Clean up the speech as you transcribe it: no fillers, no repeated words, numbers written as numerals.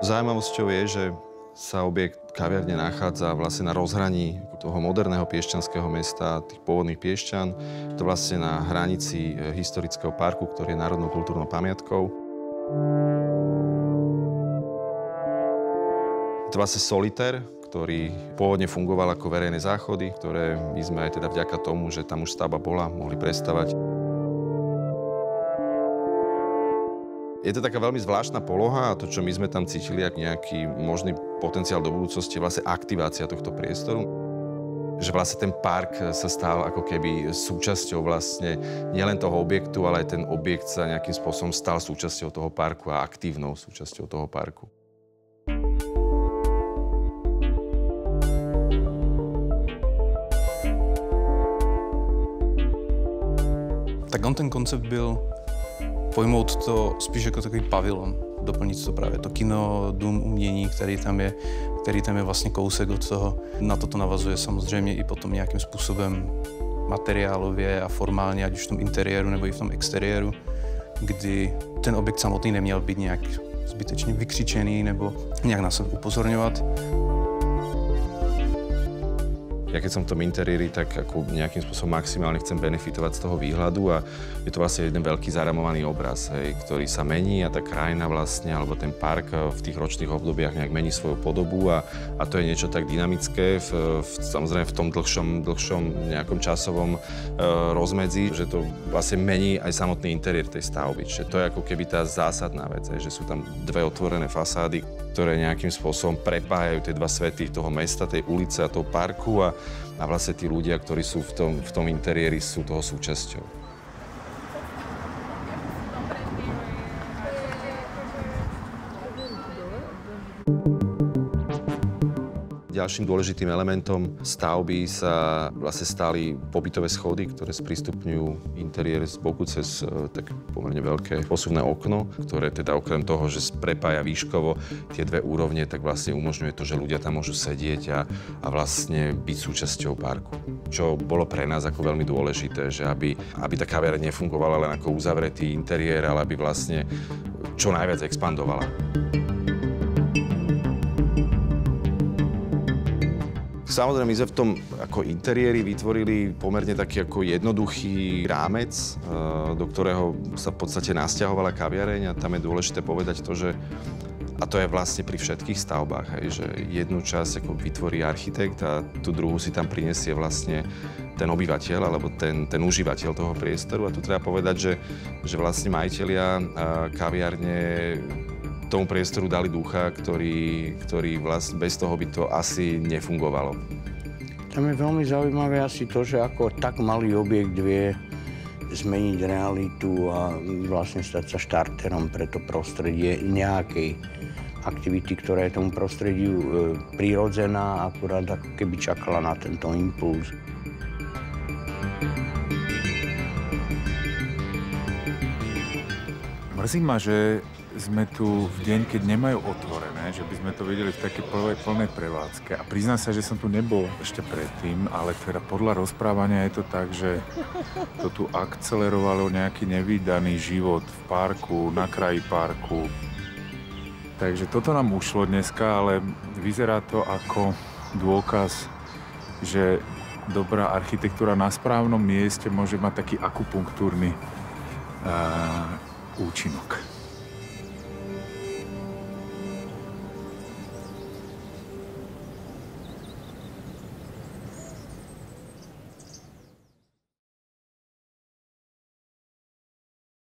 Zaujímavosťou je, že sa objekt kaviarne nachádza vlastne na rozhraní toho moderného piešťanského mesta, tých pôvodných Piešťan. To vlastne na hranici historického parku, ktorý je národnou kultúrnou pamiatkou. Je to vlastne solitér, ktorý pôvodne fungoval ako verejné záchody, ktoré my sme aj teda vďaka tomu, že tam už stavba bola, mohli prestavať. Je to taká veľmi zvláštna poloha a to, čo my sme tam cítili ako nejaký možný potenciál do budúcnosti, je vlastne aktivácia tohto priestoru. Že vlastne ten park sa stal ako keby súčasťou vlastne nielen toho objektu, ale aj ten objekt sa nejakým spôsobom stal súčasťou toho parku a aktívnou súčasťou toho parku. Tak on ten koncept byl pojmout to spíš jako takový pavilon, doplnit to právě to kino, dům umění, který tam je vlastně kousek od toho. Na to navazuje samozřejmě i potom nějakým způsobem materiálově a formálně, ať už v tom interiéru nebo i v tom exteriéru, kdy ten objekt samotný neměl být nějak zbytečně vykřičený nebo nějak na sebe upozorňovat. Ja keď som v tom interiéri, tak ako nejakým spôsobom maximálne chcem benefitovať z toho výhľadu a je to vlastne jeden veľký zaramovaný obraz, hej, ktorý sa mení a tá krajina vlastne, alebo ten park v tých ročných obdobiach nejak mení svoju podobu a to je niečo tak dynamické, samozrejme v tom dlhšom nejakom časovom rozmedzi, že to vlastne mení aj samotný interiér tej stavby. Čiže to je ako keby tá zásadná vec, hej, že sú tam dve otvorené fasády, ktoré nejakým spôsobom prepájajú tie dva svety toho mesta, tej ulice a toho parku a vlastne tí ľudia, ktorí sú v tom interiéri, sú toho súčasťou. Ďalším dôležitým elementom stavby sa vlastne stali pobytové schody, ktoré sprístupňujú interiér z boku cez tak pomerne veľké posuvné okno, ktoré teda okrem toho, že prepája výškovo tie dve úrovne, tak vlastne umožňuje to, že ľudia tam môžu sedieť a vlastne byť súčasťou parku. Čo bolo pre nás ako veľmi dôležité, že aby tá kaviareň nefungovala len ako uzavretý interiér, ale aby vlastne čo najviac expandovala. Samozrejme, my sme v tom ako interiéri vytvorili pomerne taký ako jednoduchý rámec, do ktorého sa v podstate nasťahovala kaviareň a tam je dôležité povedať to, že a to je vlastne pri všetkých stavbách, hej, že jednu časť ako vytvorí architekt a tú druhú si tam prinesie vlastne ten obyvateľ alebo ten užívateľ toho priestoru. A tu treba povedať, že vlastne majitelia kaviarne tomu priestoru dali ducha, ktorý vlastne bez toho by to asi nefungovalo. Tam je veľmi zaujímavé asi to, že ako tak malý objekt vie zmeniť realitu a vlastne stať sa štarterom pre to prostredie nejakej aktivity, ktorá je tomu prostrediu prirodzená, akurát ako keby čakala na tento impuls. Mrzí ma, že sme tu v deň, keď nemajú otvorené, že by sme to videli v takej plnej prevádzke. A priznám sa, že som tu nebol ešte predtým, ale teda podľa rozprávania je to tak, že to tu akcelerovalo nejaký nevídaný život v parku, na kraji parku. Takže toto nám ušlo dneska, ale vyzerá to ako dôkaz, že dobrá architektúra na správnom mieste môže mať taký akupunktúrny účinok.